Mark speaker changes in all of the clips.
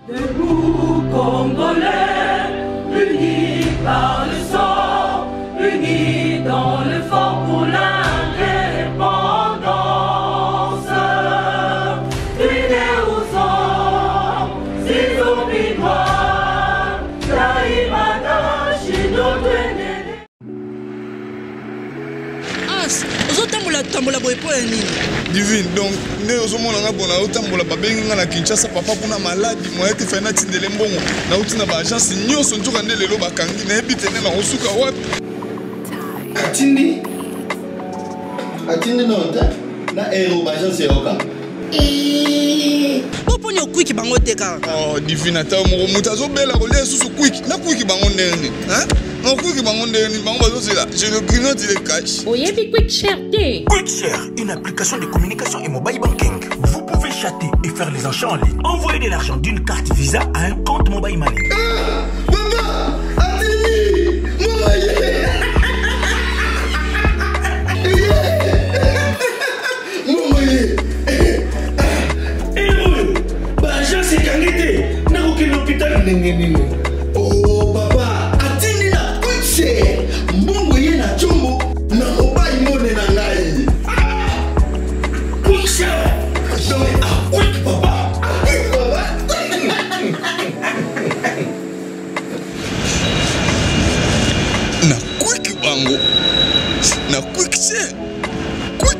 Speaker 1: Debout Congolais, unis par le sang, unis dans l'effort pour l'indépendance. Unis aux hommes, ces zombies noirs, Taïmada, Chino, Twenene.
Speaker 2: As, ozotambola tambola boye po nini?
Speaker 3: Divine, donc, nous sommes en train de faire na Kinshasa, papa pour na malade, moi qui fait na tindele mbongo, na uti na ba agence nyo sonjo kande lelo bakangi na ebitene na osuka wapi.
Speaker 4: Atindi nonta na ero ba agence yoka.
Speaker 2: Oponyo quick bango teka.
Speaker 3: Oh, divine ata mo mutazo bela ko le susu quick, na quick bango ndeni, hein? Non quick bango ndeni, bango bazo c'est là. Je le grignote il est cash.
Speaker 5: Oyebi Quick Share te.
Speaker 6: Quick Share, une application de communication et mobile banking. Vous pouvez chatter et faire les achats en ligne. Envoyez de l'argent d'une carte Visa à un compte mobile money.
Speaker 4: Maman, Atindi, oh papa, Atindi na Quick Share. Mbongo ye na chombo na mobile money na ngai.
Speaker 6: Quick Share.
Speaker 4: Donc, quick papa. Quick papa.
Speaker 3: Na quick bango. Na quick share. Quick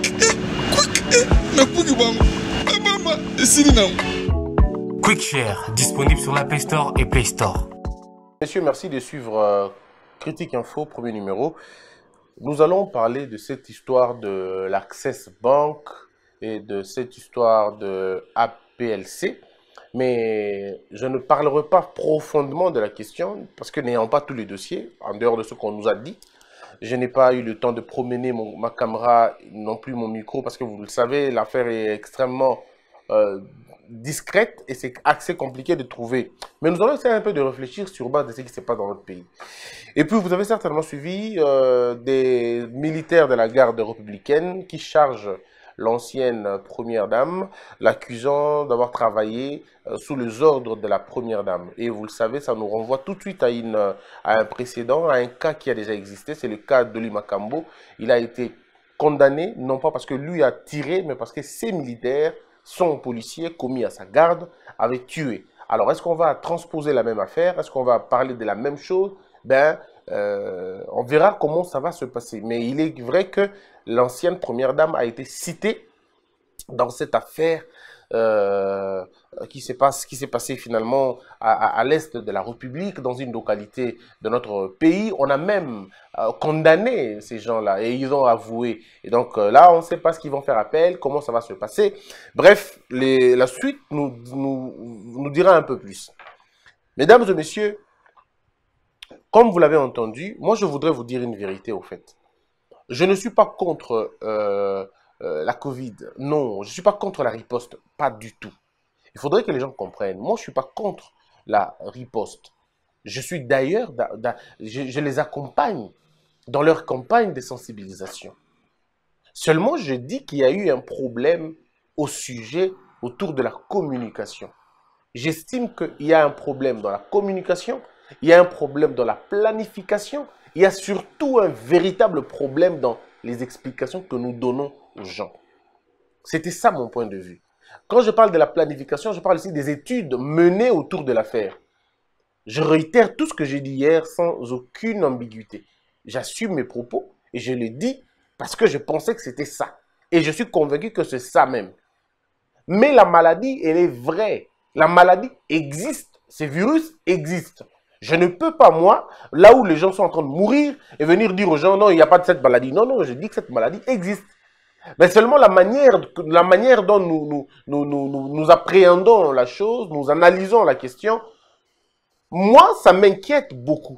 Speaker 3: na quick bango. Mama, sini na.
Speaker 6: Quick Share, disponible sur la Play Store et Play Store.
Speaker 7: Messieurs, merci de suivre Critique Info, premier numéro. Nous allons parler de cette histoire de l'Access Bank et de cette histoire de APLC. Mais je ne parlerai pas profondément de la question parce que n'ayant pas tous les dossiers, en dehors de ce qu'on nous a dit, je n'ai pas eu le temps de promener ma caméra, non plus mon micro, parce que vous le savez, l'affaire est extrêmement discrète et c'est assez compliqué de trouver. Mais nous allons essayer un peu de réfléchir sur base de ce qui se passe dans notre pays. Et puis vous avez certainement suivi des militaires de la garde républicaine qui chargent l'ancienne première dame, l'accusant d'avoir travaillé sous les ordres de la première dame. Et vous le savez, ça nous renvoie tout de suite à un précédent, à un cas qui a déjà existé, c'est le cas d'Oli Makambo. Il a été condamné, non pas parce que lui a tiré, mais parce que ses militaires, son policier commis à sa garde, avait tué. Alors, est-ce qu'on va transposer la même affaire? Est-ce qu'on va parler de la même chose? On verra comment ça va se passer. Mais il est vrai que l'ancienne première dame a été citée dans cette affaire qui s'est passé finalement à l'est de la République, dans une localité de notre pays. On a même condamné ces gens-là et ils ont avoué. Et donc là, on ne sait pas ce qu'ils vont faire appel, comment ça va se passer. Bref, la suite nous dira un peu plus. Mesdames et messieurs, comme vous l'avez entendu, moi je voudrais vous dire une vérité au fait. Je ne suis pas contre la Covid, non, je ne suis pas contre la riposte, pas du tout. Il faudrait que les gens comprennent. Moi, je ne suis pas contre la riposte. Je suis d'ailleurs, je les accompagne dans leur campagne de sensibilisation. Seulement, je dis qu'il y a eu un problème au sujet autour de la communication. J'estime qu'il y a un problème dans la communication, il y a un problème dans la planification, il y a surtout un véritable problème dans les explications que nous donnons aux gens. C'était ça mon point de vue. Quand je parle de la planification, je parle aussi des études menées autour de l'affaire. Je réitère tout ce que j'ai dit hier sans aucune ambiguïté. J'assume mes propos et je les dis parce que je pensais que c'était ça. Et je suis convaincu que c'est ça même. Mais la maladie, elle est vraie. La maladie existe. Ces virus existent. Je ne peux pas, moi, là où les gens sont en train de mourir, et venir dire aux gens, non, il n'y a pas de cette maladie. Non, non, je dis que cette maladie existe. Mais seulement la manière dont nous appréhendons la chose, nous analysons la question, moi, ça m'inquiète beaucoup.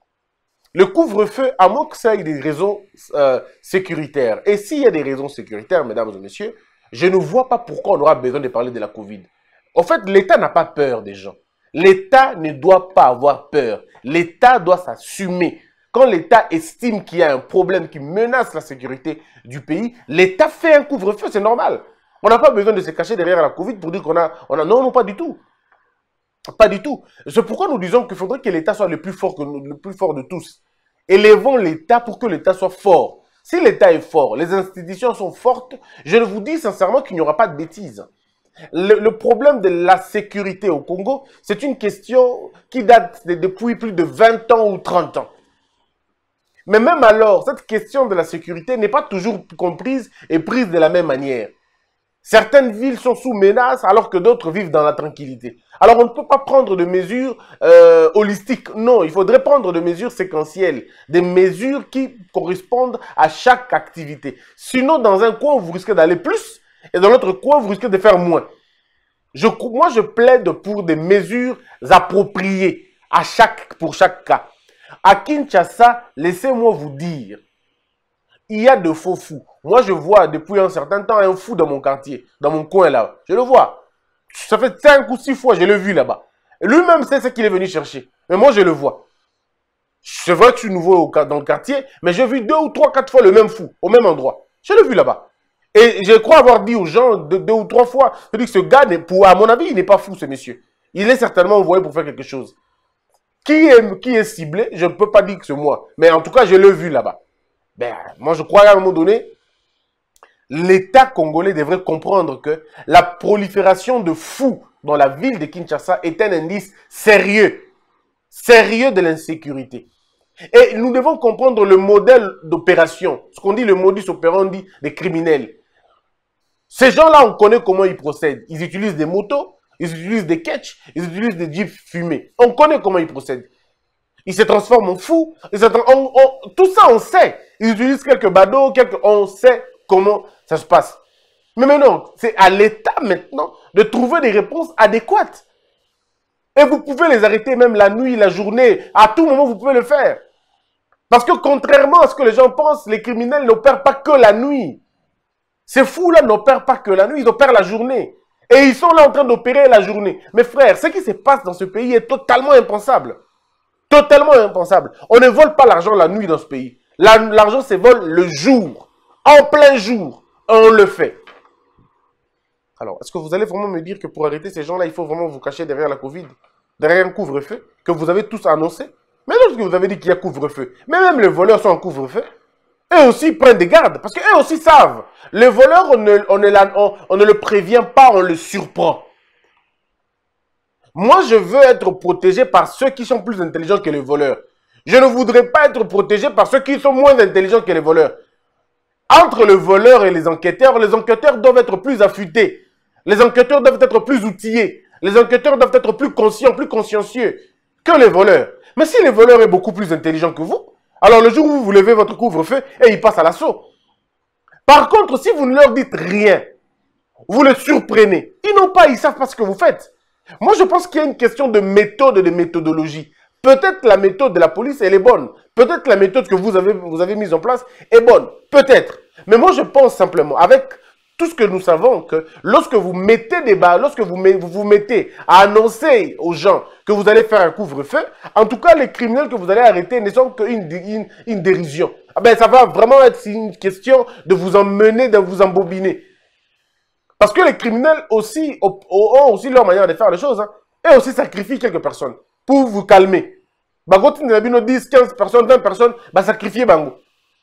Speaker 7: Le couvre-feu, à moins que ça ait des raisons sécuritaires. Et s'il y a des raisons sécuritaires, mesdames et messieurs, je ne vois pas pourquoi on aura besoin de parler de la Covid. En fait, l'État n'a pas peur des gens. L'État ne doit pas avoir peur. L'État doit s'assumer. Quand l'État estime qu'il y a un problème qui menace la sécurité du pays, l'État fait un couvre-feu, c'est normal. On n'a pas besoin de se cacher derrière la Covid pour dire qu'on a... Non, non, pas du tout. Pas du tout. C'est pourquoi nous disons qu'il faudrait que l'État soit le plus fort le plus fort de tous. Élevons l'État pour que l'État soit fort. Si l'État est fort, les institutions sont fortes, je vous dis sincèrement qu'il n'y aura pas de bêtises. Le problème de la sécurité au Congo, c'est une question qui date depuis plus de 20 ans ou 30 ans. Mais même alors, cette question de la sécurité n'est pas toujours comprise et prise de la même manière. Certaines villes sont sous menace alors que d'autres vivent dans la tranquillité. Alors on ne peut pas prendre de mesures holistiques. Non, il faudrait prendre des mesures séquentielles. Des mesures qui correspondent à chaque activité. Sinon, dans un coin, vous risquez d'aller plus et dans l'autre coin, vous risquez de faire moins. Moi, je plaide pour des mesures appropriées pour chaque cas. À Kinshasa, laissez-moi vous dire, il y a de faux fous. Moi, je vois depuis un certain temps un fou dans mon quartier, dans mon coin là. Je le vois. Ça fait 5 ou 6 fois, je l'ai vu là-bas. Lui-même sait ce qu'il est venu chercher. Mais moi, je le vois. C'est vrai que je suis nouveau dans le quartier, mais j'ai vu 2 ou 3, 4 fois le même fou, au même endroit. Je l'ai vu là-bas. Et je crois avoir dit aux gens 2 ou 3 fois, je dis que ce gars, à mon avis, il n'est pas fou, ce monsieur. Il est certainement envoyé pour faire quelque chose. Qui est ciblé, je ne peux pas dire que c'est moi. Mais en tout cas, je l'ai vu là-bas. Ben, moi, je crois qu'à un moment donné, l'État congolais devrait comprendre que la prolifération de fous dans la ville de Kinshasa est un indice sérieux de l'insécurité. Et nous devons comprendre le modèle d'opération, ce qu'on dit le modus operandi des criminels. Ces gens-là, on connaît comment ils procèdent. Ils utilisent des motos, ils utilisent des ketchs, ils utilisent des jeeps fumés. On connaît comment ils procèdent. Ils se transforment en fous. Tout ça, on sait. Ils utilisent quelques badauds, on sait comment ça se passe. Mais maintenant, c'est à l'État maintenant de trouver des réponses adéquates. Et vous pouvez les arrêter même la nuit, la journée. À tout moment, vous pouvez le faire. Parce que contrairement à ce que les gens pensent, les criminels n'opèrent pas que la nuit. Ces fous-là n'opèrent pas que la nuit, ils opèrent la journée. Et ils sont là en train d'opérer la journée. Mes frères, ce qui se passe dans ce pays est totalement impensable. Totalement impensable. On ne vole pas l'argent la nuit dans ce pays. L'argent se vole le jour. En plein jour. On le fait. Alors, est-ce que vous allez vraiment me dire que pour arrêter ces gens-là, il faut vraiment vous cacher derrière la Covid? Derrière un couvre-feu que vous avez tous annoncé? Mais lorsque vous avez dit qu'il y a couvre-feu, mais même les voleurs sont en couvre-feu. Eux aussi prennent des gardes, parce qu'eux aussi savent. Les voleurs, on ne le prévient pas, on le surprend. Moi, je veux être protégé par ceux qui sont plus intelligents que les voleurs. Je ne voudrais pas être protégé par ceux qui sont moins intelligents que les voleurs. Entre le voleur et les enquêteurs doivent être plus affûtés. Les enquêteurs doivent être plus outillés. Les enquêteurs doivent être plus conscients, plus consciencieux que les voleurs. Mais si les voleurs est beaucoup plus intelligent que vous, alors le jour où vous levez votre couvre-feu, et ils passent à l'assaut. Par contre, si vous ne leur dites rien, vous les surprenez. Ils savent pas ce que vous faites. Moi, je pense qu'il y a une question de méthode et de méthodologie. Peut-être la méthode de la police, elle est bonne. Peut-être la méthode que vous avez mise en place est bonne. Peut-être. Mais moi, je pense simplement, avec tout ce que nous savons, que lorsque vous mettez des balles, lorsque vous vous mettez à annoncer aux gens que vous allez faire un couvre-feu, en tout cas, les criminels que vous allez arrêter ne sont qu'une dérision. Ah ben, ça va vraiment être une question de vous emmener, de vous embobiner. Parce que les criminels aussi ont aussi leur manière de faire les choses. Hein. Et aussi sacrifient quelques personnes pour vous calmer. Quand il y a 10, 15 personnes, 20 personnes, sacrifier bango.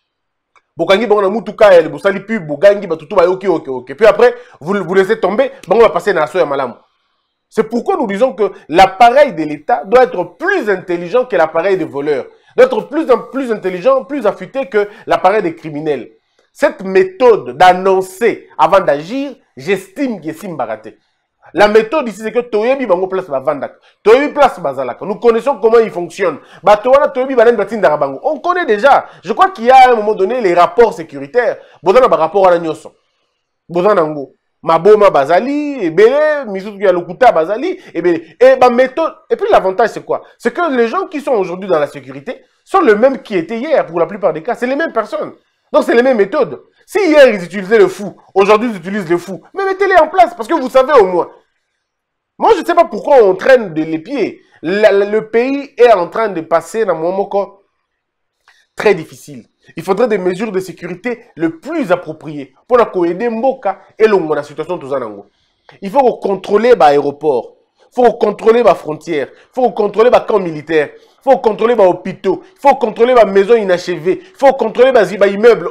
Speaker 7: Bokangi bango mutuka elle, vous sali plus bogangi batutu ba ok. Puis après vous laissez tomber, bango va passer na so ya malamu. C'est pourquoi nous disons que l'appareil de l'État doit être plus intelligent que l'appareil des voleurs. Doit être plus intelligent, plus affûté que l'appareil des criminels. Cette méthode d'annoncer avant d'agir, j'estime que c'est baraté. La méthode ici, c'est que Toyebi bango place bavandak. Toyebi place bazalaka. Nous connaissons comment il fonctionne. Toyebi banen batinda bango. On connaît déjà. Je crois qu'il y a à un moment donné les rapports sécuritaires. Bodana ba rapport à la nyoso. Bodana ngo. Maboma bazali, ebele, misutu ya lokuta bazali, ebele. Et ba méthode. Et puis l'avantage c'est quoi? C'est que les gens qui sont aujourd'hui dans la sécurité sont les mêmes qui étaient hier pour la plupart des cas. C'est les mêmes personnes. Donc c'est les mêmes méthodes. Si hier ils utilisaient le fou, aujourd'hui ils utilisent le fou. Mais mettez-les en place parce que vous savez au moins. Moi je ne sais pas pourquoi on traîne les pieds. Le pays est en train de passer dans un moment très difficile. Il faudrait des mesures de sécurité le plus appropriées pour aider Mboka et la situation de Tuzanango. Il faut contrôler l'aéroport. faut contrôler les frontières, faut contrôler les camps militaires, faut contrôler les hôpitaux, faut contrôler les maisons inachevées, faut contrôler les immeubles.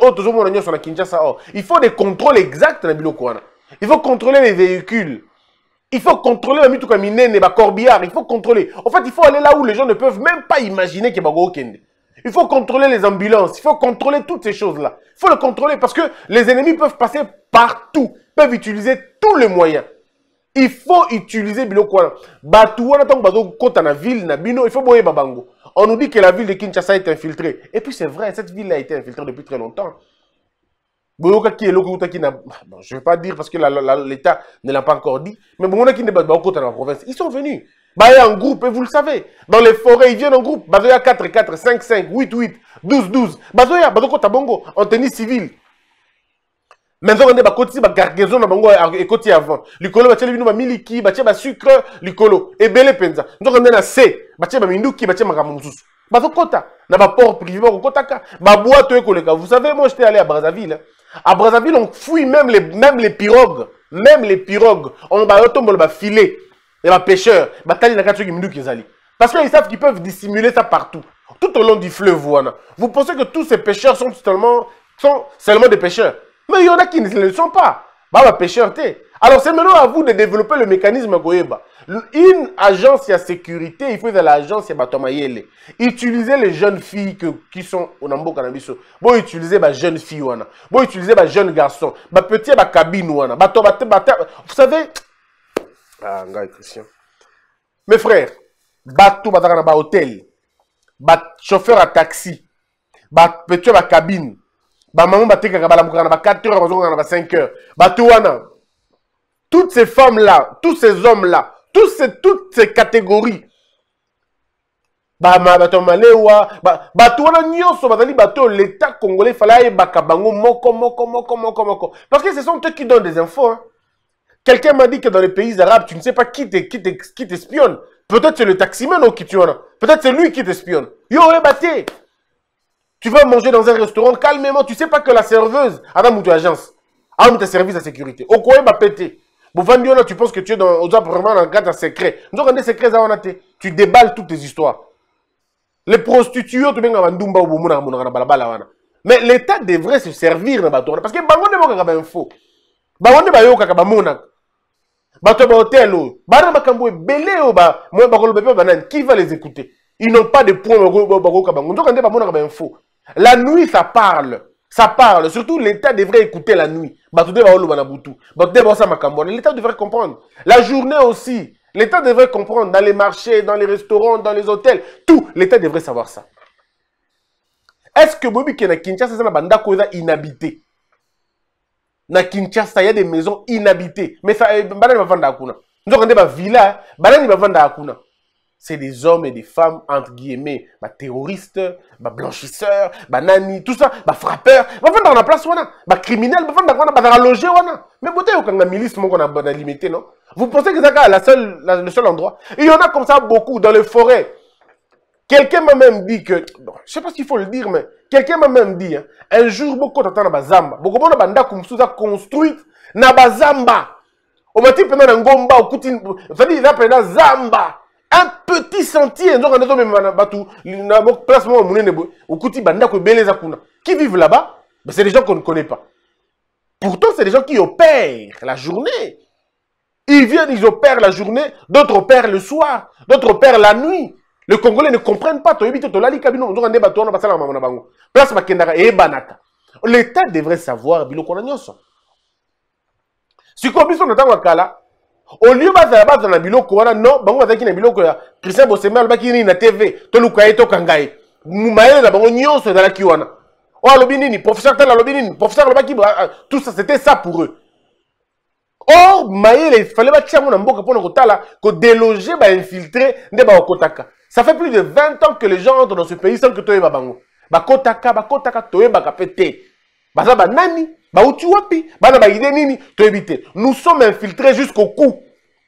Speaker 7: Il faut des contrôles exacts dans biloko wana. Il faut contrôler les véhicules. Il faut contrôler la mituka minene, les corbillards. Il faut contrôler. En fait, il faut aller là où les gens ne peuvent même pas imaginer qu'il y a bago kende. Il faut contrôler les ambulances. Il faut contrôler toutes ces choses-là. Il faut le contrôler parce que les ennemis peuvent passer partout, peuvent utiliser tous les moyens. Il faut utiliser biloko wana. Batu wana tango bazo kota na ville na bino, il faut boye babango. On nous dit que la ville de Kinshasa est infiltrée. Et puis c'est vrai, cette ville a été infiltrée depuis très longtemps. Je ne vais pas dire parce que l'État ne l'a pas encore dit, mais la province, ils sont venus. En groupe, et vous le savez, dans les forêts, ils viennent en groupe. Il y a 4, 4, 5, 5, 8, 8, 12, 12. En tenue civile. Maintenant, on a une gargaison avant. L'icolo, il y a miliki, il y a sucre, l'icolo. Et belé penza. Nous avons un C, il y a minduki, il y a makamusus. Bazokota, na ba port privé au Kotaka, ba boîte écologique. Vous savez, moi j'étais allé à Brazzaville. À Brazzaville, on fouille même les pirogues, on va filer, les pêcheurs, parce qu'ils savent qu'ils peuvent dissimuler ça partout, tout au long du fleuve. Vous pensez que tous ces pêcheurs sont seulement des pêcheurs, mais il y en a qui ne le sont pas. Pêcheurs, alors c'est maintenant à vous de développer le mécanisme Goyeba. Une agence de sécurité, il faut de l'agence Batomayele. Utilisez les jeunes filles qui sont au Nambo Canabiso. Bon, utilisez les jeunes filles, bon, utilisez les jeunes garçons, les petits cabines. Vous savez, ah, Christian. Mes frères, bateau dans hôtel, chauffeur à taxi, petit cabine, maman batika 4 heures, 5 heures, bateau toutes ces femmes-là, tous ces hommes-là, toutes ces catégories. L'État congolais fallait parce que ce sont eux qui donnent des infos. Hein. Quelqu'un m'a dit que dans les pays arabes, tu ne sais pas qui t'espionne. Peut-être c'est le taximan qui tu en as. Peut-être c'est lui qui t'espionne. Yo, baté. Tu vas manger dans un restaurant calmement. Tu ne sais pas que la serveuse, Adam ou tu agence, a un service de sécurité. Au quoi va péter. Tu penses que tu es dans un cadre secret. Nous avons des secrets à tu déballes toutes tes histoires. Les prostituées, mais l'État devrait se servir de bateau. Parce que qui va les écouter? Ils n'ont pas de points. La nuit, ça parle. Ça parle. Surtout, l'État devrait écouter la nuit. L'État devrait comprendre. La journée aussi. L'État devrait comprendre. Dans les marchés, dans les restaurants, dans les hôtels. Tout. L'État devrait savoir ça. Est-ce que Bobi Kena Kinshasa, c'est inhabité? Na Kinshasa, il y a des maisons inhabitées. Mais ça, c'est des hommes et des femmes, entre guillemets, terroristes, blanchisseurs, nani, tout ça, frappeurs, dans la place, criminels, dans loger, mais vous avez une milice qu'on a limité, non? Vous pensez que c'est le seul endroit? Il y en a comme ça beaucoup dans les forêts. Quelqu'un m'a même dit que, bon, je ne sais pas s'il faut le dire, mais quelqu'un m'a même dit, hein, un jour, beaucoup de temps, na bazamba, beaucoup de banda comme ça construite, na bazamba. On m'a dit, pendant un gomba, au coutin, c'est-à-dire, pendant zamba. Un petit sentier, qui vivent là-bas, c'est des gens qu'on ne connaît pas. Pourtant, c'est des gens qui opèrent la journée. Ils viennent, ils opèrent la journée, d'autres opèrent le soir, d'autres opèrent la nuit. Les Congolais ne comprennent pas. L'État devrait savoir. Si on au lieu de na biloko wana non bango bazaki na biloko ya Christian Bosema albaki ni na TV to lukaye to kangai mumaele na bango nyonso dans la kiwana o alobi nini professeur tala alobi nini professeur albaki tout ça c'était ça pour eux. Or maele il fallait ba tia mona mboka pona kotala ko déloger ba infiltrer nde ba okotaka. Ça fait plus de 20 ans que les gens entrent dans ce pays sans que toyeba bango ba kotaka toyeba ka pété baza ba nani. Nous sommes infiltrés jusqu'au cou.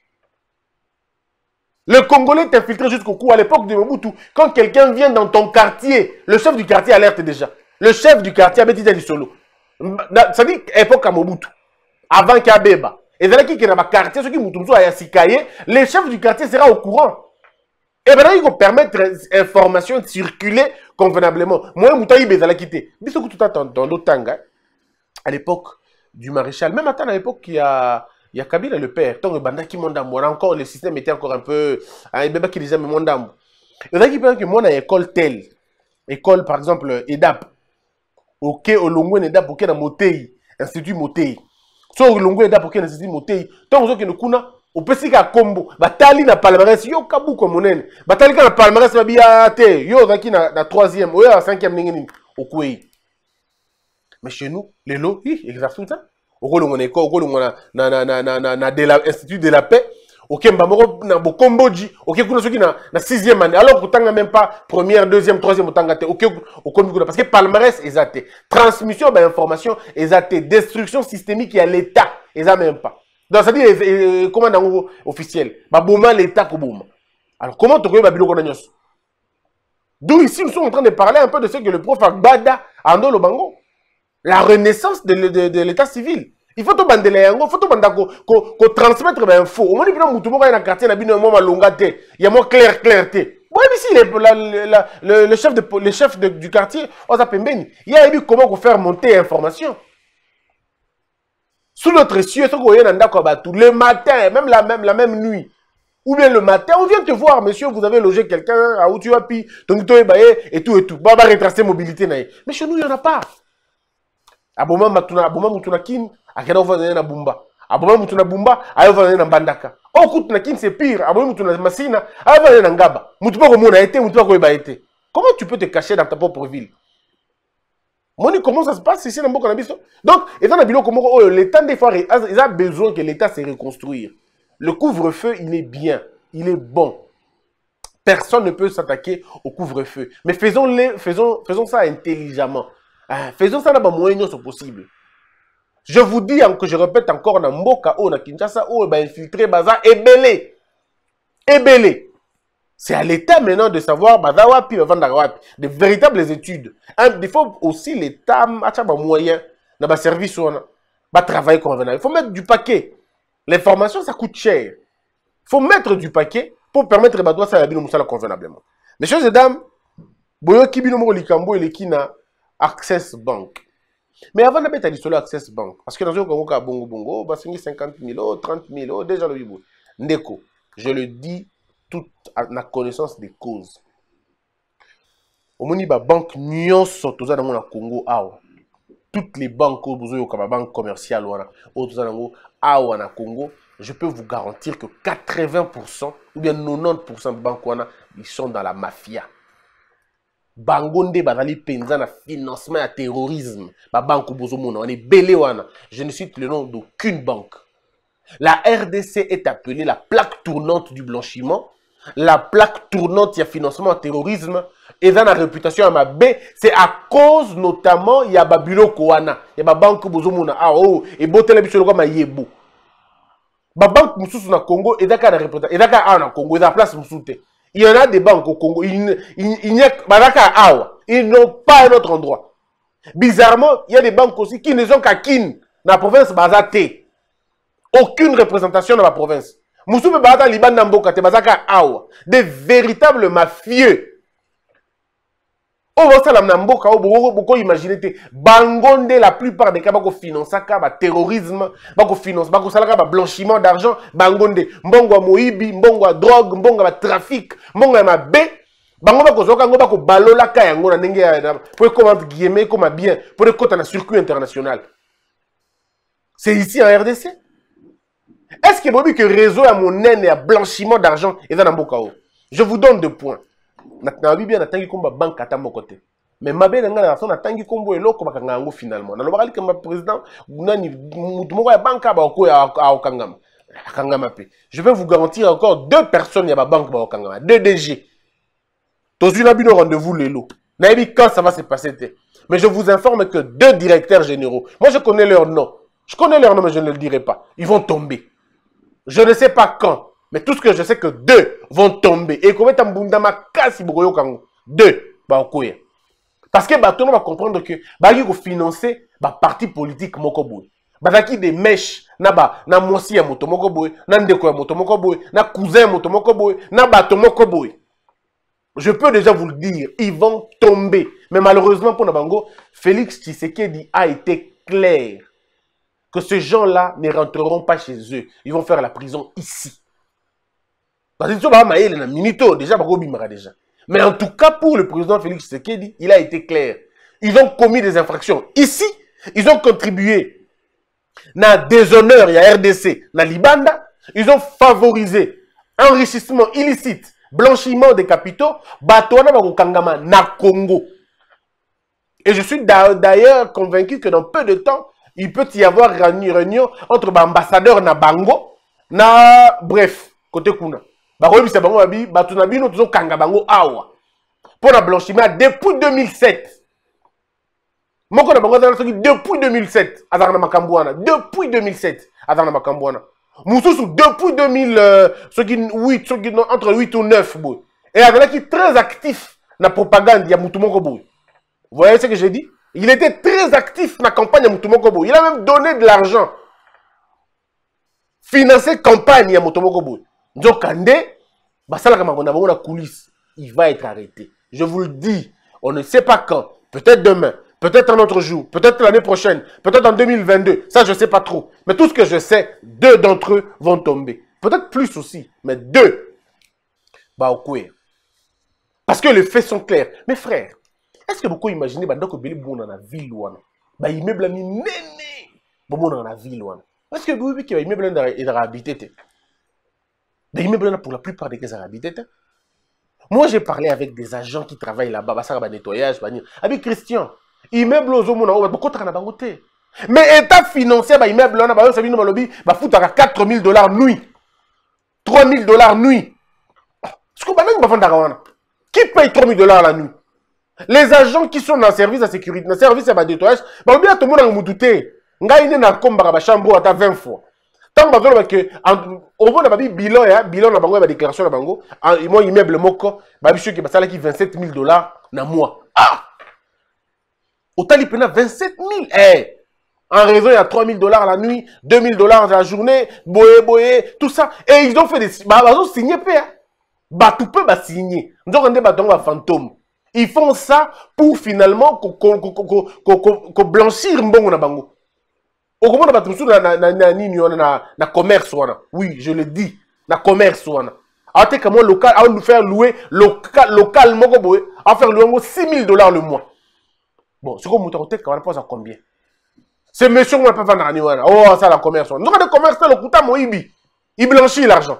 Speaker 7: Le Congolais est infiltré jusqu'au cou. À l'époque de Mobutu, quand quelqu'un vient dans ton quartier, le chef du quartier alerte déjà. Le chef du quartier avait dit du solo. Ça dit époque à Mobutu. Avant Kabeba. Et là qui est dans le quartier, ceux qui m'ont à Yassikaye, le chef du quartier sera au courant. Et maintenant, il faut permettre l'information de circuler convenablement. Moi, Moutaï Bezala quitté. Bisous tout à dans l'Otanga, à l'époque du maréchal, même à l'époque, il y a Kabila le père, tant que Bandaki Mondambo, encore le système était encore un peu. Il y a qui disait Mondambo. Il y a qui pense que moi, dans l'école telle, école par exemple, EDAP, ok, au Longwe EDAP, ok, dans Motei, Institut Motei. So, au Longwe EDAP, ok, dans Institut Motei. Tant que nous kuna, au petit cas combo, batali na palmarès, yo kabu comme on batali na palmarès, ma bia te, yo zaki na troisième, ou na cinquième n'ingénie, au Koué. Mais chez nous, les lots, exactement ça. Au rôle où on est, au rôle où on a Institut de la paix, ok, mbamoro na bo Komboji, ok, kuna ceux qui na sixième année, alors que t'as même pas première, deuxième, troisième, otangate, ok, au Komboji, parce que palmarès exact, transmission d'information exact, destruction systémique il y a l'État, exact même pas. Donc ça dit comment dans officiel, bah bouma l'État kobouma. Alors comment tu connais babilo konanyos? D'où ici nous sommes en train de parler un peu de ce que le prof Agbada Ando Lobango, la renaissance de l'État civil. Il faut tout bandeler, il faut tout bandeler, qu'on transmettre l'info. Au moins, il y a un quartier, il y a un moment longaté, il y a un clarté. Bon, ici, le chef du quartier, il y a eu comment faire monter l'information. Sous notre cieux, le matin, même la même nuit, ou bien le matin, on vient te voir, monsieur, vous avez logé quelqu'un à où tu as pu, et tout, et tout. Bah, retracer mobilité. Mais chez nous, il n'y en a pas. Aboma mutuna kin akena ova na bumba. Aboma mutuna bumba ayova na bandaka. Okut na kin c'est pire. Aboma mutuna masina ayova na ngaba. Mutupa ko mona été, mutupa ko eba été. Comment tu peux te cacher dans ta propre ville? Moni, comment ça se passe ici dans Mboka Nabiso? Donc, étant dans Bilo Komoko, l'État des fois, il a besoin que l'État se reconstruire. Le couvre-feu, il est bien, il est bon. Personne ne peut s'attaquer au couvre-feu. Mais faisons ça intelligemment. Faisons ça dans les moyens possibles. Je vous dis, que je répète encore, dans Mboka, na Kinshasa, infiltré, baza, ebele. Ebele. C'est à l'État maintenant de savoir, de véritables études. Il faut aussi l'État, moyen, dans le service, va travailler convenablement. Il faut mettre du paquet. L'information, ça coûte cher. Il faut mettre du paquet pour permettre de faire ça convenablement. Messieurs et dames, Boyo Kibino Likambo et Lekina, Access Bank. Mais avant de mettre à Access Bank, parce que dans un Congo, bongo, bah, 50 000, 30 000, déjà le Bibo. Ndeko, je le dis toute la connaissance des causes. Au moment où la banque nyonso sont dans le Congo, toutes les banques, les banques commerciales, au Congo, je peux vous garantir que 80% ou bien 90% de banques, ils sont dans la mafia. Bangonde bazali penza na financement à terrorisme. Ba banque bozomona, on est belé wana. Je ne cite le nom d'aucune banque. La RDC est appelée la plaque tournante du blanchiment. La plaque tournante il y a financement à terrorisme. Et dans la réputation à ma B, c'est à cause notamment il y a Babilo Koana. Il y a ba banque bozomona. Et botele biso comme yebo. Ba banque mususu na Congo et daka na réputation. Et daka na Congo, et la place musute. Il y en a des banques au Congo, ils n'ont pas un autre endroit. Bizarrement, il y a des banques aussi qui ne sont qu'à Kin, dans la province Bazate. Aucune représentation dans la province. Moussoupe Bazata Liban Namboka, Bazaka Awa. Des véritables mafieux. On va ça Namboka, beaucoup imaginer Bangonde, la plupart des cas, bako finance, bako terrorisme, bako finance, bako salaka, blanchiment d'argent, Bangonde, mbongo moibi, mbongo drogue, mbongo trafic, mbongo ma B, bango bako zoka, bako balola kaya ngona nenge pour comment guillemets, comme bien, pour le côté dans circuit international. C'est ici en RDC. Est-ce que Bobby que réseau à mon naine et à blanchiment d'argent est dans Namboka? Je vous donne 2 points. Na Bibi na tangi komba banque ata mokote. Mais mabe na ngana na tangi kombo eloko bakanga ngo finalement. Na lobaka likamba président nani mutu moko ya banque ba ko ya okangama. Akangama pe. Je vais vous garantir encore 2 personnes ya ba banque ba okangama, 2 DG. Tozu na bino rendez-vous lelo. Na yebi quand ça va se passer. Mais je vous informe que 2 directeurs généraux. Moi je connais leur nom. Je connais leur nom mais je ne le dirai pas. Ils vont tomber. Je ne sais pas quand. Mais tout ce que je sais que 2 vont tomber. Et comment t'ambundama kasi bogoyo kango 2 ba okoya. Parce que bateau va comprendre que ba qui financer ba parti politique moko boy. Ba qui des mèches na mosi ya moto moko boy, na ndeko ya moto moko boy, na cousin ya moto moko boy, na bato moko boy. Je peux déjà vous le dire, ils vont tomber. Mais malheureusement pour Nabango, Félix Tshisekedi a été clair que ces gens-là ne rentreront pas chez eux. Ils vont faire la prison ici. Déjà. Mais en tout cas, pour le président Félix Tshisekedi, il a été clair. Ils ont commis des infractions. Ici, ils ont contribué à déshonneur, il y a RDC, na Libanda. Ils ont favorisé enrichissement illicite, blanchiment des capitaux, Batouana Bakangama na Congo. Et je suis d'ailleurs convaincu que dans peu de temps, il peut y avoir une réunion entre l'ambassadeur na Bango, bref, côté Kuna. Pour le blanchiment depuis 2007. Depuis 2007, depuis 2007, depuis 2008, entre 8 ou 9, et il est très actif dans la propagande de Moutoumoko. Vous voyez ce que j'ai dit? Il était très actif dans la campagne de Moutoumoko. Il a même donné de l'argent. Financé la campagne de Moutoumoko. Donc, il va être arrêté. Je vous le dis, on ne sait pas quand. Peut-être demain, peut-être un autre jour, peut-être l'année prochaine, peut-être en 2022. Ça, je ne sais pas trop. Mais tout ce que je sais, 2 d'entre eux vont tomber. Peut-être plus aussi, mais 2. Parce que les faits sont clairs. Mes frères, est-ce que vous imaginez que vous avez dans la ville ou dans immeuble dans la ville? Est-ce que vous avez un immeuble dans la habité? Des immeubles pour la plupart des cas habités. Moi, j'ai parlé avec des agents qui travaillent là-bas, ça va nettoyage, avec Christian. Immeuble aux hommes, on va côté. Mais état financier, immeuble, on a un lobby, va foutre à $4,000 nuit. $3,000 nuit. Qui paye $3,000 la nuit? Les agents qui sont dans le service de sécurité, dans le service de nettoyage, tout le monde a douté. Ngaïne na komba ba chambre à 20 fois. Tant que au niveau de bilan na bango ba déclaration na bango, moi immeuble moko, ba bicho qui basala qui $27,000 na mois. Ah! Au tali pena 27,000. En raison il y a $3,000 la nuit, $2,000 la journée, boye tout ça et ils ont fait des ils ont signé tout peut signer. Nous avons des bâtons fantômes. Ils font ça pour finalement qu'on blanchir mbongo na bango. Au moment de commerce, oui, je le dis, na commerce, local, à nous faire louer local, à faire louer $6,000 le mois. Bon, c'est comme on pense à combien? C'est monsieur qui ne peut pas vendre. Oh, ça, la commerce. Nous avons des commerces, le coût il blanchit l'argent.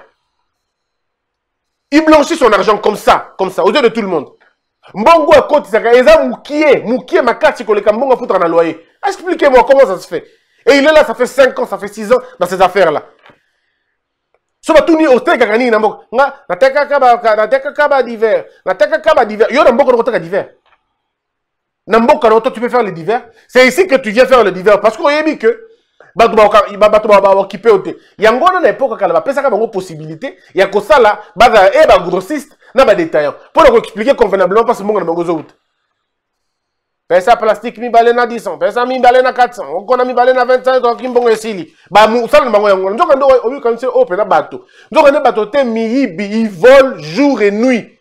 Speaker 7: Il blanchit son argent comme ça, aux yeux de tout le monde. Mbongo à côté, c'est Moukié, ma carte, c'est que les Mbongo foutre un loyer. Expliquez-moi comment ça se fait. Et il est là, ça fait 5 ans, ça fait 6 ans dans ces affaires-là. Si vous avez au teka gani na mboko, na teka kaba d'hiver, na teka kaba d'hiver. Yo na mboko na d'hiver. Na mboko na tu peux faire le d'hiver. C'est ici que tu viens faire le d'hiver parce qu'on a dit que batu ba occupé au té. Yango na époque kala ba pesa ka bango possibilité, ya ko sala ba grossiste na ba détaillant. Pour leur expliquer convenablement parce que mbongo na bango zo. Pesa plastique mi balena 10, pesa mi balena 400, on a mi balena 25, donc kimbongo esili. Ba musala bango yango. Nzoka ndo obi comme c'est open na bateau. Nzoka ndo bateau te miyibi, ils volent jour et nuit.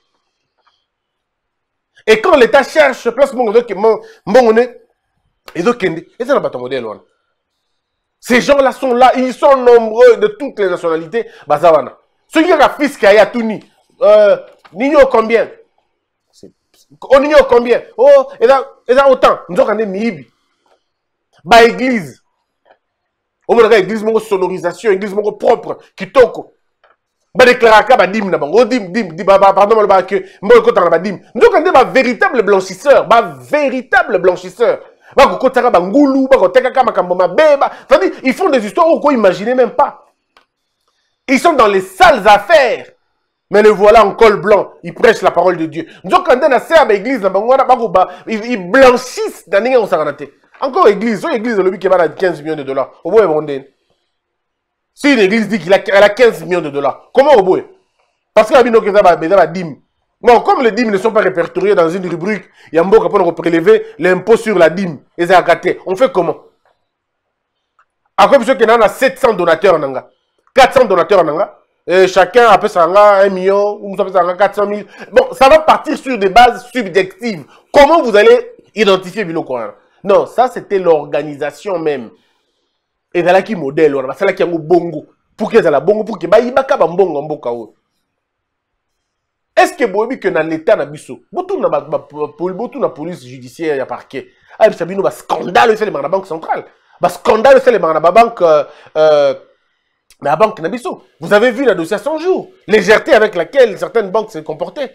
Speaker 7: Et quand l'État cherche place mbongo ne ils ont kende. Et ça na bateau modèle wana. Ces gens-là sont là, ils sont nombreux de toutes les nationalités bazawana. Ceux qui ont la fisc à Yatuni, Nino combien? On ignore combien? Oh, et là autant. Nous avons miibi. Ba église. On me regarde église mon sonorisation, église mon propre, qui toko. Ba déclarer ba dim na bango, dim pardon ba que mo ko tanga ba dim. Nous avons ba véritable blanchisseur, ba véritable blanchisseur. Ba ko tanga ba ngulu, ba ko teka kama kamboma beba. C'est-à-dire ils font des histoires qu'on imaginez même pas. Ils sont dans les sales affaires. Mais le voilà en col blanc, il prêche la parole de Dieu. Donc quand on a servi à l'église, ils blanchissent dans les gens. Encore l'église, l'église de l'objet qui va à 15 millions de dollars. Au bout, si l'église dit qu'elle a 15 millions de dollars, comment au bout? Parce qu'il y a des dîmes. Bon, comme les dîmes ne sont pas répertoriés dans une rubrique, il y a un mot pour prélever l'impôt sur la dîme. Et on fait comment? À quoi que a 700 donateurs, 400 donateurs, et chacun a fait 1 million, ou 400 000. Bon, ça va partir sur des bases subjectives. Comment vous allez identifier Biloko? Non, ça c'était l'organisation même. Et dans la qui modèle, c'est là qui a un bongo. Pour qu'il y ait la bongo, pour qu'il y ait un bongo. Est-ce que vous avez que dans l'état na biso, beaucoup na police judiciaire ya parquet. Ah, ça bino ba scandale fait dans la banque centrale. Ba scandale fait dans la banque la banque na biso. Vous avez vu la dossier à 100 jours, légèreté avec laquelle certaines banques se comportaient.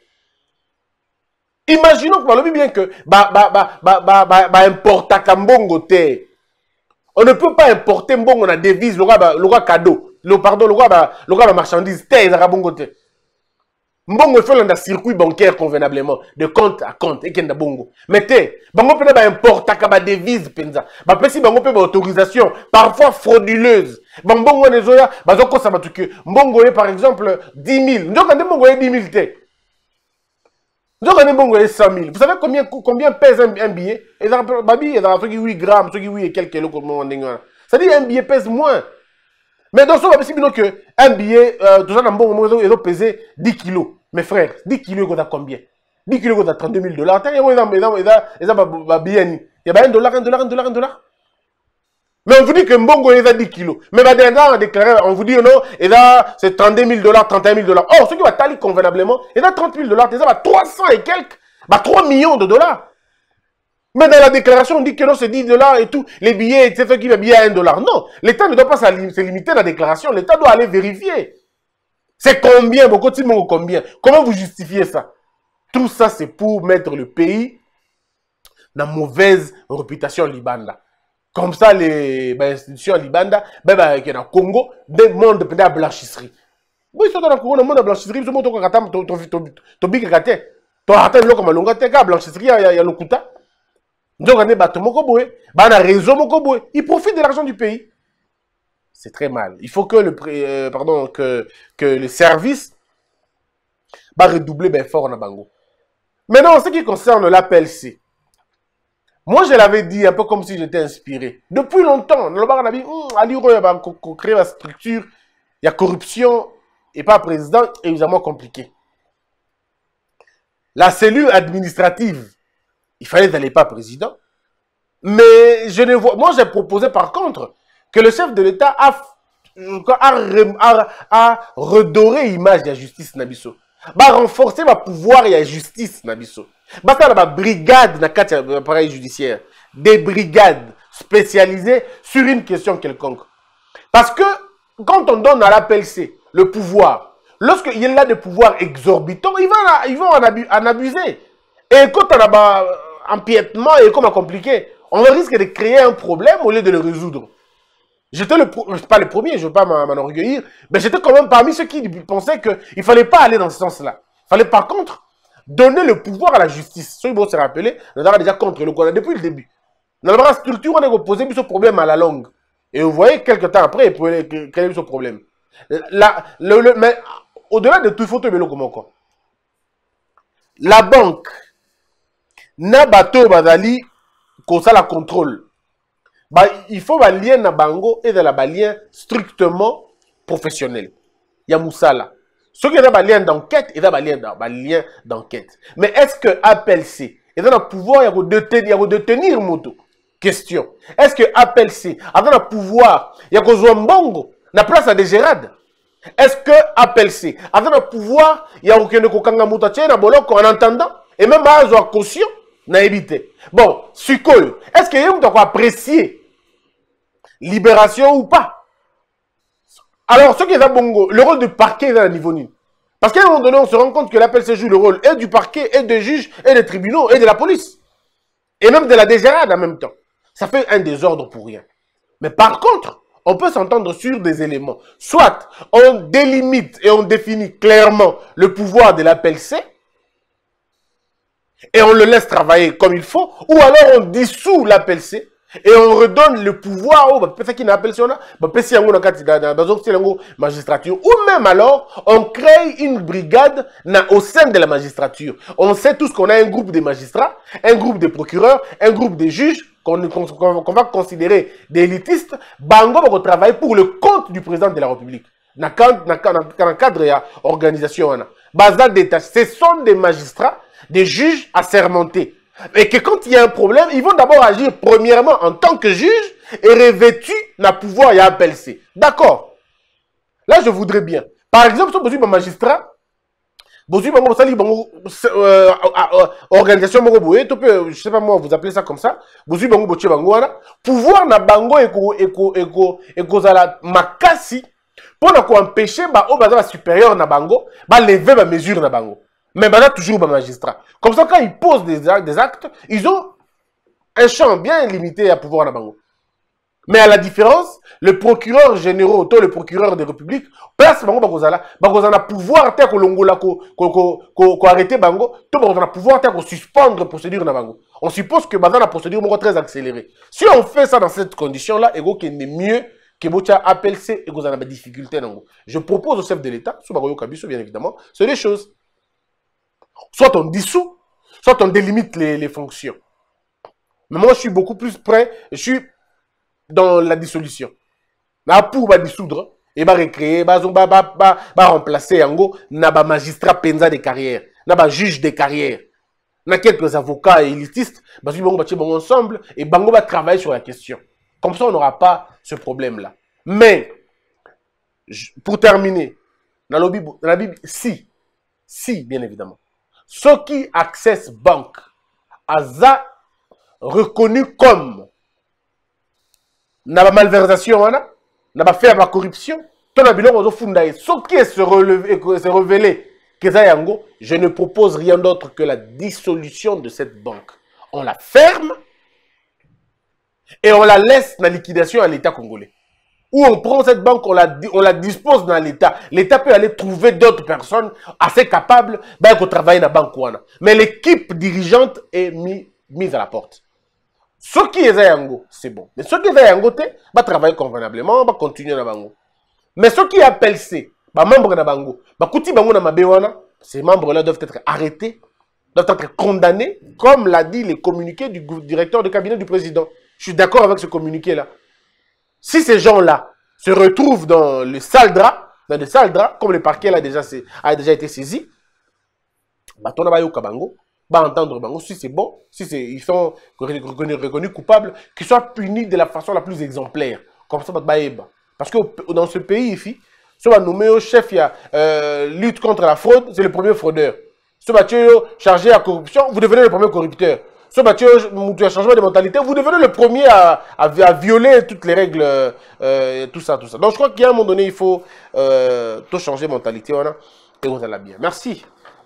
Speaker 7: Imaginons que le bien que importa kambongo te. On ne peut pas importer mbongo na devise, le roi cadeau, le roi marchandise te bongo te. Mbongo fait dans circuit bancaire convenablement, de compte à compte, et kenda bongo. Mais te, bango peut pas importer kaba devise penza. Ba pesi bango peut autorisation, parfois frauduleuse. Bango nezoya, bazoko sa batuke. Mbongo par exemple 10 000. Ndoko ande mbongo 10 000 te. Ndoko ande mbongo 100 000. Vous savez combien pèse un billet? Et dans babi, et dans 8 grammes, 8 et quelques kilos comme on dit. Ça dit un billet pèse moins. Mais dans ce cas, si que un billet, tout ça, il doit peser 10 kilos. Mes frères, 10 kilos, il y a combien? 10 kilos, il y a 32 000 $. Il y a un billet. Il y a $1, $1. Mais on vous dit que Mbongo est à 10 kilos. Mais on déclaré, on vous dit non, c'est 32 000 $, 31 000 $. Or, ceux qui vont taler convenablement, il y a 30 000 $, il y a 300 et quelques, 3 millions de $. Mais dans la déclaration, on dit que non, c'est 10 $ et tout. Les billets, c'est ceux qui va billet à $1. Non, l'État ne doit pas se limiter à la déclaration. L'État doit aller vérifier. C'est combien, beaucoup de monde combien? Comment vous justifiez ça? Tout ça, c'est pour mettre le pays dans mauvaise réputation Libanda. Comme ça, les institutions Libanda, qui est dans le Congo, demandent de la blanchisserie. Oui, ils sont dans le Congo, le monde de la blanchisserie, ils sont dans le Congo, ton big gâté. Ton attend le comme longa teka blanchisserie, il y a le kuta. Donc, on est bateau moko boé, on a réseau moko boé. Ils profitent de l'argent du pays. C'est très mal. Il faut que le service va redoubler fort en Abango. Maintenant, en ce qui concerne l'APLC, moi je l'avais dit un peu comme si j'étais inspiré. Depuis longtemps, on a dit, on créer la structure, il y a corruption et pas président, évidemment compliqué. La cellule administrative, il fallait d'aller pas président. Mais je ne vois. Moi, j'ai proposé par contre que le chef de l'État a redoré l'image de la justice Nabiso. Va renforcer le pouvoir et la justice Nabiso. Va faire la brigade dans l'appareil judiciaire. Des brigades spécialisées sur une question quelconque. Parce que quand on donne à l'APLC le pouvoir, lorsqu'il y a des pouvoirs exorbitants, ils vont en abuser. Et quand on a un empiètement et comme compliqué, on risque de créer un problème au lieu de le résoudre. J'étais pas le premier, je ne veux pas m'enorgueillir, mais j'étais quand même parmi ceux qui pensaient qu'il ne fallait pas aller dans ce sens-là. Il fallait par contre donner le pouvoir à la justice. Ceux qui vont se rappeler, nous avons déjà contre le Rwanda depuis le début. Dans la structure, on a posé ce problème à la longue. Et vous voyez, quelques temps après, il pouvait créer ce problème. Mais au-delà de tout, il faut te mettre comme quoi. La banque n'a bateau bazali qu'on ça la contrôle. Il faut un lien na bango et de la lien strictement professionnel. Il y a Moussala. Ce qui est un lien d'enquête et un lien d'enquête. Mais est-ce que APLC est dans le pouvoir de détenir moto? Question. Est-ce que APLC a dans le pouvoir de Zouambongo na place à des Gérard? Est-ce que APLC a dans le pouvoir de Kokanga Moutache na Boloko en entendant et même à avoir caution na évité? Bon, Sukoyo, est-ce qu'il y a un apprécier libération ou pas? Alors, ce qui est à Bongo, le rôle du parquet est à niveau nul. Parce qu'à un moment donné, on se rend compte que l'APLC joue le rôle et du parquet, et des juges, et des tribunaux, et de la police. Et même de la DGRAD en même temps. Ça fait un désordre pour rien. Mais par contre, on peut s'entendre sur des éléments. Soit on délimite et on définit clairement le pouvoir de l'APLC, et on le laisse travailler comme il faut, ou alors on dissout l'APLC, et on redonne le pouvoir au magistrature. Ou même alors, on crée une brigade au sein de la magistrature. On sait tous qu'on a un groupe de magistrats, un groupe de procureurs, un groupe de juges, qu'on va considérer des élitistes, bango va travailler pour le compte du président de la République. Dans le cadre de l'organisation, ce sont des magistrats, des juges assermentés. Et que quand il y a un problème, ils vont d'abord agir premièrement en tant que juge et revêtus d'un pouvoir et appel C. D'accord. Là, je voudrais bien. Par exemple, si vous avez un magistrat, organisation je sais pas moi, vous appelez ça comme ça, pouvoir na bango et makasi pour empêcher les supérieurs na bango lever les mesures na bango. Mais toujours les magistrats. Comme ça, quand ils posent des actes, ils ont un champ bien limité à pouvoir na bango. Mais à la différence, le procureur général, le procureur de la République, place bango bazana pouvoir tel ko arrêter bango, to bazana pouvoir tel ko suspendre procédure na bango. On suppose que bazana procédure est très accélérée. Si on fait ça dans cette condition là, ego qui est mieux que bocha appel C et bazana des difficultés nango. Je propose au chef de l'État, sous bagoyo kabiso bien évidemment, c'est des choses. Soit on dissout, soit on délimite les fonctions. Mais moi je suis beaucoup plus prêt, je suis dans la dissolution. Là, pour dissoudre, et recréer, remplacer na magistrat penza de carrière, na juge de carrière, na quelques avocats élitistes, ensemble, et bango va travailler sur la question. Comme ça, on n'aura pas ce problème-là. Mais, pour terminer, dans la Bible, si, bien évidemment, ceux qui Access Bank a reconnu comme na ba malversation na ba faire la corruption to na biloko zo funda ce qui se révélé que ça yango, je ne propose rien d'autre que la dissolution de cette banque. On la ferme et on la laisse dans la liquidation à l'État congolais. Ou on prend cette banque, on la dispose dans l'État. L'État peut aller trouver d'autres personnes assez capables pour travailler dans la banque. Mais l'équipe dirigeante est mise à la porte. Ceux qui sont yango, c'est bon. Mais ceux qui sont yango, va travailler convenablement, va continuer dans bango. Mais ceux qui appellent C, membres de bango, kuti bango na mabewana, ces membres-là doivent être arrêtés, doivent être condamnés, comme l'a dit les communiqués du directeur de cabinet du président. Je suis d'accord avec ce communiqué-là. Si ces gens-là se retrouvent dans le sale drap, comme le parquet a déjà été saisi, va entendre bango, si c'est bon, si ils sont reconnus coupables, qu'ils soient punis de la façon la plus exemplaire. Comme ça, parce que dans ce pays ici, si on va nommer au chef, il y a lutte contre la fraude, c'est le premier fraudeur. Si on va chargé à la corruption, vous devenez le premier corrupteur. Si on va changement de mentalité, vous devenez le premier à violer toutes les règles, tout ça. Donc je crois qu'à un moment donné, il faut tout changer de mentalité. Et vous allez bien. Merci.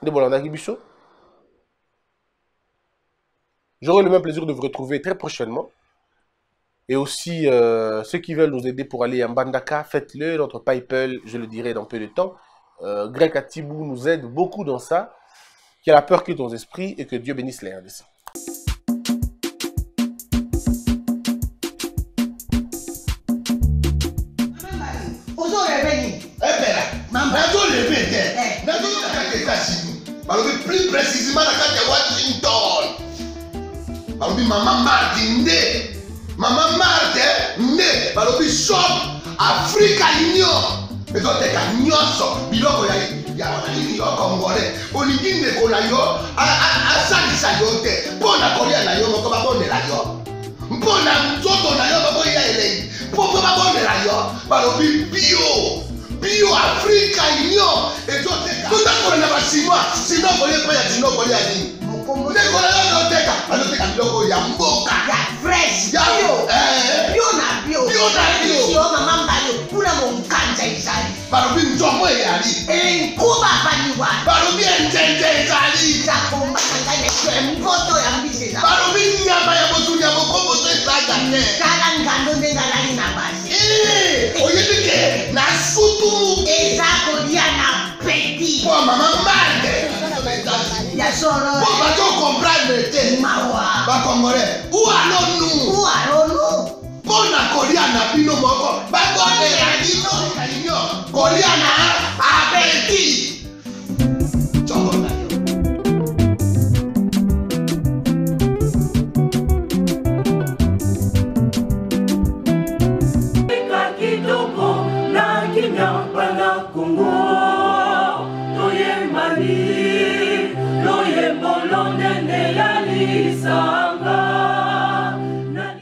Speaker 7: J'aurai le même plaisir de vous retrouver très prochainement. Et aussi, ceux qui veulent nous aider pour aller à Mbandaka, faites-le. Notre PayPal, je le dirai dans peu de temps. Greg Atibou nous aide beaucoup dans ça. Qu'il a la peur quitte nos esprits et que Dieu bénisse les RDC.
Speaker 4: Plus précisément dans Washington. Maman Martin Maman Martin ne balobi shop Africa Union. Mais donc t'es qu'à nyonso biloko ya wanani yo congolais. Olingi ndeko na yo asalisa yo te. Mpona kolia na yo moko babondela yo. Mpona nzoto na yo moko ya elei. Mpo babondela yo balobi bio Africa Union. Et donc t'es qu'à tout na basinois sinon kolia pa ya sinon kolia ni. Ndeko na yo teka aloteka biloko ya mboka ya fresh bio na bio mama mbayo kuna monkanja izali balobi nzomo eyali nkuba baliwa balobi njenje ezali zakomba kanga mpoto ya mbise balobi nyama ya botu ya mokombo to ezaga ne kala ngando ndengalali na basi oyebike na sutu ezakolia na peti po mama mbande ya solo po bato comprendre te mawa ba congolais ou allons-nous pona kolia na bino moko ba bonne la bino kolia na abeti
Speaker 1: ya lisanga